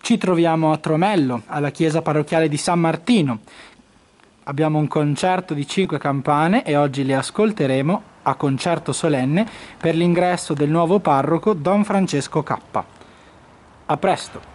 Ci troviamo a Tromello, alla chiesa parrocchiale di San Martino. Abbiamo un concerto di 5 campane e oggi le ascolteremo a concerto solenne per l'ingresso del nuovo parroco Don Francesco K. A presto!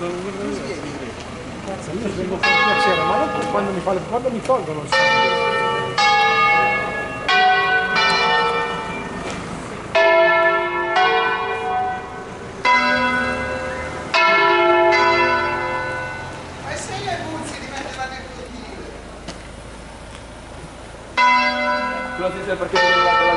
Cazzo, io vengo con piacere, ma dopo quando mi tolgono il sangue. Perché della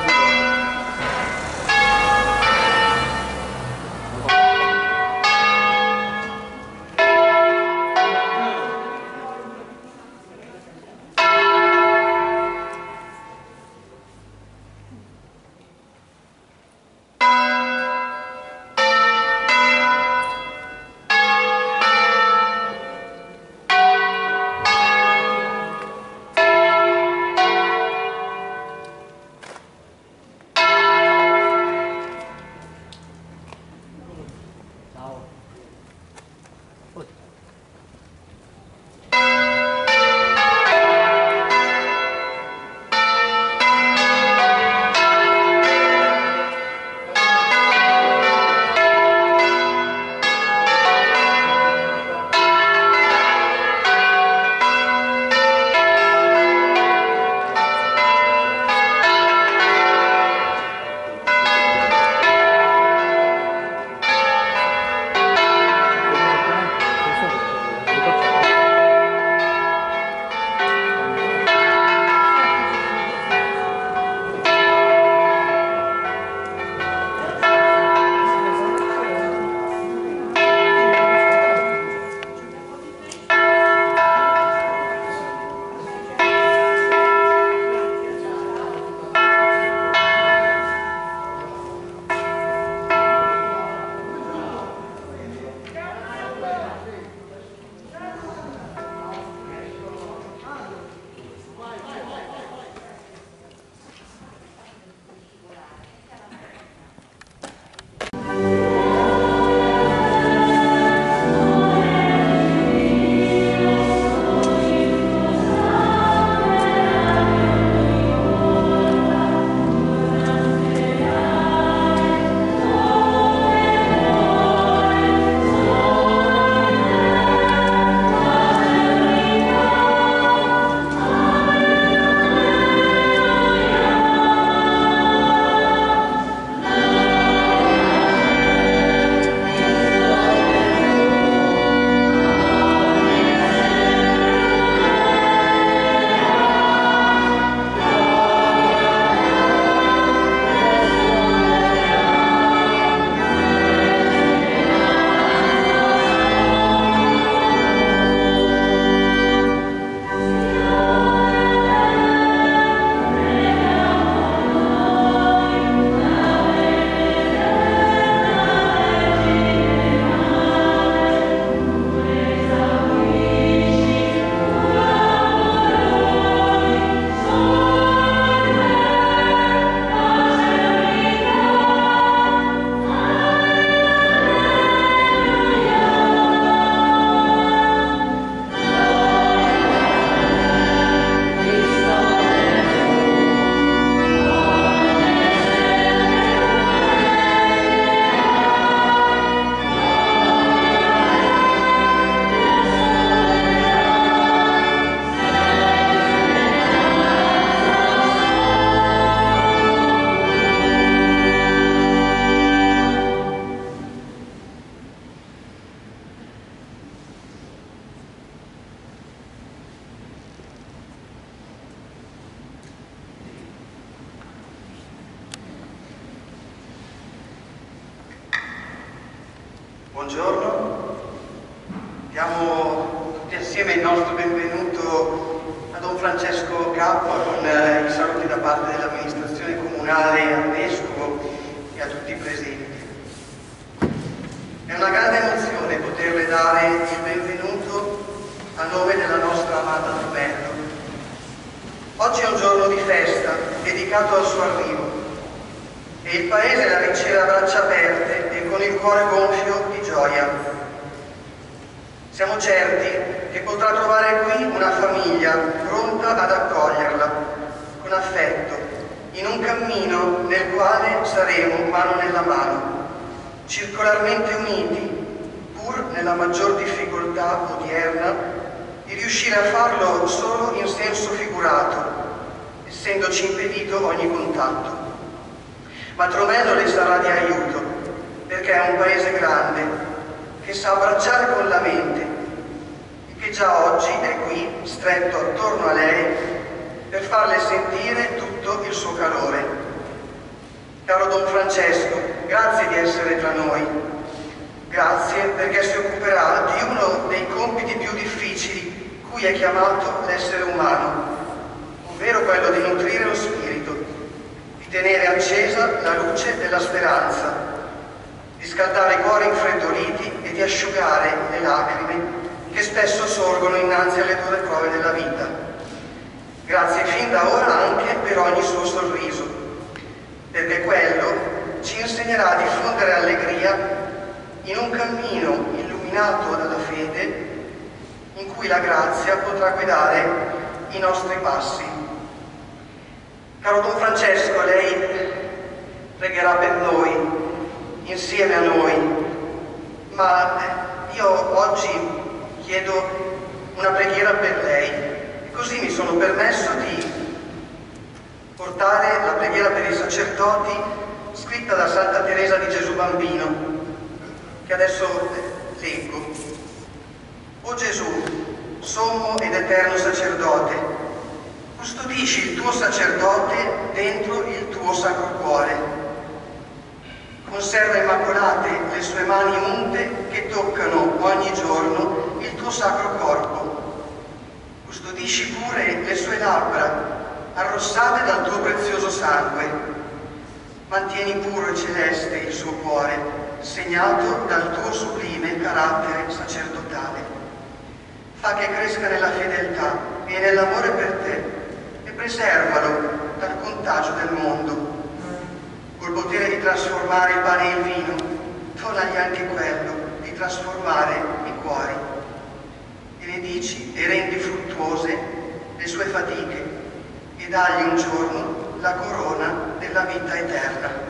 Buongiorno, diamo tutti assieme il nostro benvenuto a Don Francesco Capua con i saluti da parte dell'amministrazione comunale, al Vescovo e a tutti i presenti. È una grande emozione poterle dare il benvenuto a nome della nostra amata Fratello. Oggi è un giorno di festa dedicato al suo arrivo e il Paese la riceve a braccia aperte e con il cuore gonfio di gioia. Siamo certi che potrà trovare qui una famiglia pronta ad accoglierla con affetto, in un cammino nel quale saremo mano nella mano, circolarmente uniti, pur pur nella maggior difficoltà odierna, di riuscire a farlo solo in senso figurato, essendoci impedito ogni contatto. Ma Tromello le sarà di aiuto, perché è un paese grande, che sa abbracciare con la mente e che già oggi è qui, stretto attorno a lei, per farle sentire tutto il suo calore. Caro Don Francesco, grazie di essere tra noi. Grazie perché si occuperà di uno dei compiti più difficili cui è chiamato l'essere umano, ovvero quello di nutrire lo spirito, di tenere accesa la luce della speranza, di scaldare i cuori infreddoliti e di asciugare le lacrime che spesso sorgono innanzi alle dure prove della vita. Grazie fin da ora anche per ogni suo sorriso, perché quello ci insegnerà a diffondere allegria in un cammino illuminato dalla fede in cui la grazia potrà guidare i nostri passi. Caro Don Francesco, lei pregherà per noi, insieme a noi, ma io oggi chiedo una preghiera per lei e così mi sono permesso di portare la preghiera per i sacerdoti scritta da Santa Teresa di Gesù Bambino, che adesso leggo. O Gesù, sommo ed eterno sacerdote, custodisci il tuo sacerdote dentro il tuo sacro cuore. Conserva immacolate le sue mani unte che toccano ogni giorno il tuo sacro corpo. Custodisci pure le sue labbra arrossate dal tuo prezioso sangue. Mantieni puro e celeste il suo cuore, segnato dal tuo sublime carattere sacerdotale. Fa che cresca nella fedeltà e nell'amore per te e preservalo dal contagio del mondo. Col potere di trasformare il pane e il vino, donagli anche quello di trasformare i cuori. Benedici e rendi fruttuose le sue fatiche e dagli un giorno la corona della vita eterna.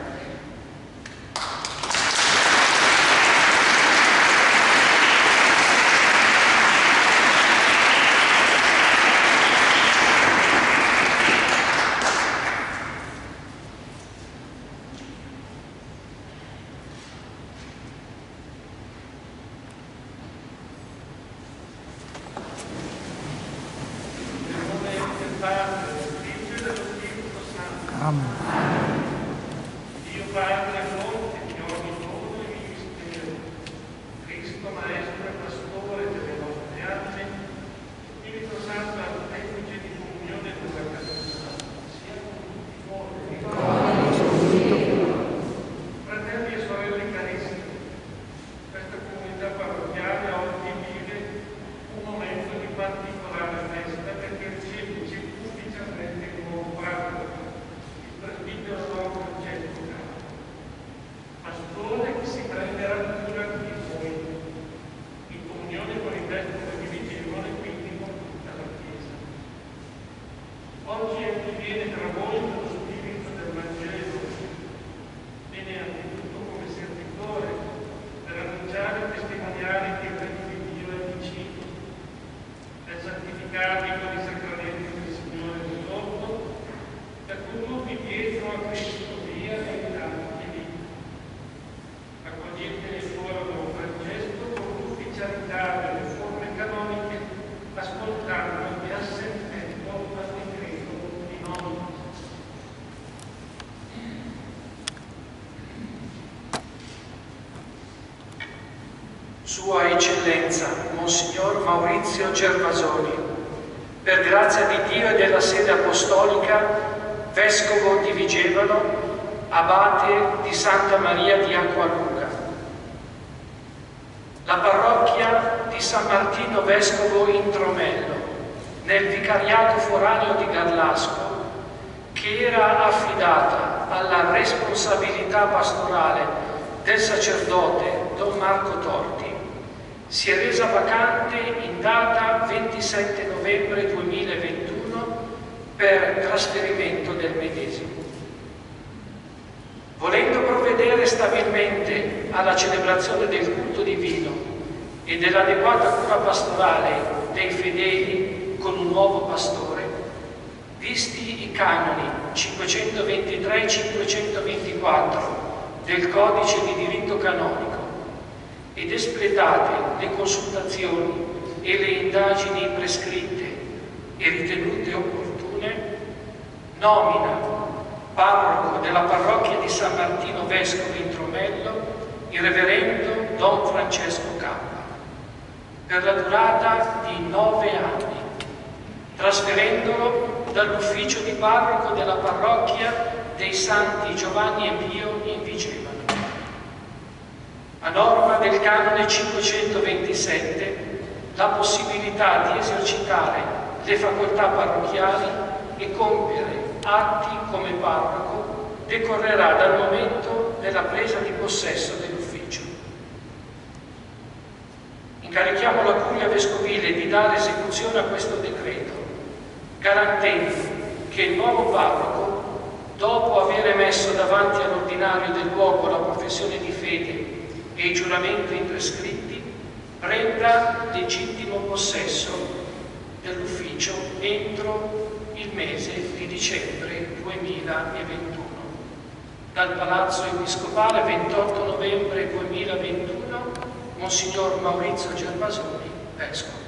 Dio Padre, fonte di ogni dono e mistero, Cristo Maestro e Pastore delle nostre anime, Spirito Santo, artefice di comunione della Chiesa, sia con tutti voi. Fratelli e sorelle carissimi, questa comunità parrocchiale oggi vive un momento di particolare festa perché ci ufficialmente incontrato il presbitero Don Francesco Capo, pastore che si prenderà cura di voi, in comunione con il vescovo di Vigevole e quindi con tutta la Chiesa. Oggi egli viene tra voi con lo spirito del Vangelo, viene anzitutto come servitore per annunciare e testimoniare che il regno di Dio è vicino, per santificarvi con i sacramenti del Signore risorto, per condurvi dietro a Cristo via e lì. Accogliete il foro Don Francesco con l'ufficialità delle forme canoniche, ascoltando e assentendo al decreto di nome. Sua Eccellenza, Monsignor Maurizio Gervasoni, per grazia di Dio e della sede apostolica, Vescovo di Vigevano, Abate di Santa Maria di Acqualuca. La parrocchia di San Martino Vescovo in Tromello, nel vicariato foraneo di Garlasco, che era affidata alla responsabilità pastorale del sacerdote Don Marco Torti, si è resa vacante in data 27 novembre 2021 per trasferimento del medesimo. Volendo provvedere stabilmente alla celebrazione del culto divino e dell'adeguata cura pastorale dei fedeli con un nuovo pastore, visti i canoni 523 e 524 del Codice di diritto canonico ed espletate le consultazioni e le indagini prescritte e ritenute opportune, nomina parroco della parrocchia di San Martino Vescovo in Tromello il reverendo Don Francesco Cappa per la durata di 9 anni, trasferendolo dall'ufficio di parroco della parrocchia dei Santi Giovanni e Pio in Vigevano. A norma del canone 527, la possibilità di esercitare le facoltà parrocchiali e compiere atti come parroco decorrerà dal momento della presa di possesso dell'ufficio. Incarichiamo la Curia Vescovile di dare esecuzione a questo decreto, garantendo che il nuovo parroco, dopo aver emesso davanti all'ordinario del luogo la professione di fede e i giuramenti prescritti, prenda legittimo possesso dell'ufficio entro il mese di dicembre 2021. Dal Palazzo Episcopale, 28 novembre 2021, Monsignor Maurizio Gervasoni, Vescovo.